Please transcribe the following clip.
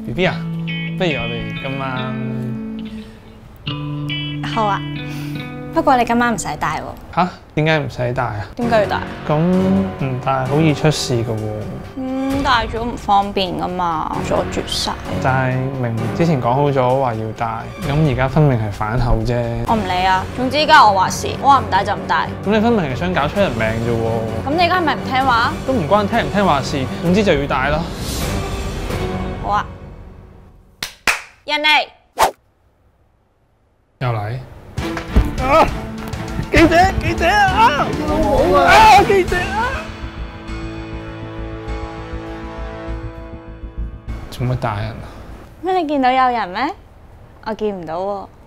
BB 啊，不如我哋今晚好啊，不過你今晚唔使帶喎。 吓？點解唔使帶啊？ 點解要帶？ 咁唔帶好易出事噶喎。 帶咗唔方便噶嘛，阻住晒。 但係明之前講好咗話要帶，咁而家分明係反口啫。 我唔理啊，總之依家我話事，我話唔帶就唔帶。 咁你分明係想搞出人命啫喎。 咁你而家係咪唔聽話？ 都唔關聽唔聽話事，總之就要帶咯。 好啊，人嚟。 又嚟啊！記者啊！好啊！記者啊！做乜打人啊？ 乜你見到有人咩？我見唔到喎。